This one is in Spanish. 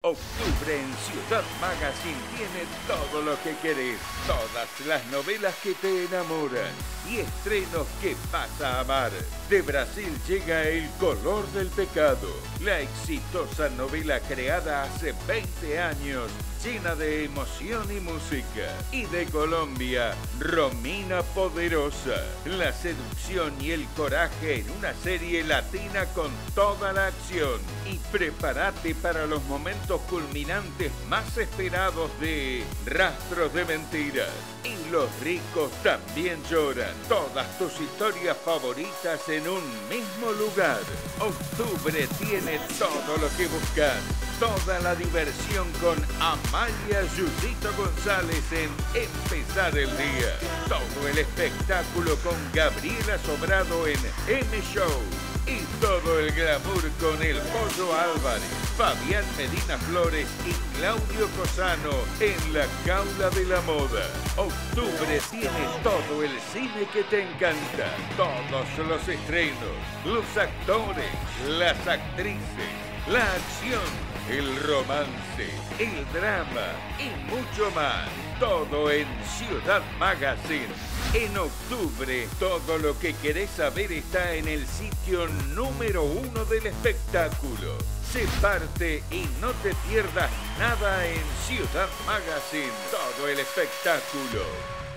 Octubre en Ciudad Magazine tiene todo lo que querés, todas las novelas que te enamoran y estrenos que vas a amar. De Brasil llega El color del pecado, la exitosa novela creada hace 20 años, llena de emoción y música. Y de Colombia, Romina Poderosa, la seducción y el coraje en una serie latina con toda la acción. Y prepárate para los momentos culminantes más esperados de Rastros de Mentiras. Y los ricos también lloran. Todas tus historias favoritas en un mismo lugar. Octubre tiene todo lo que buscas. Toda la diversión con Amalia Yudito González en Empezar el Día. Todo el espectáculo con Gabriela Sobrado en M Show. Y todo el glamour con el Pollo Álvarez, Fabián Medina Flores y Claudio Cosano en La Jaula de la Moda. Octubre tiene todo el cine que te encanta. Todos los estrenos, los actores, las actrices, la acción, el romance, el drama y mucho más. Todo en Ciudad Magazine. En octubre, todo lo que querés saber está en el sitio número 1 del espectáculo. Sé parte y no te pierdas nada en Ciudad Magazine. Todo el espectáculo.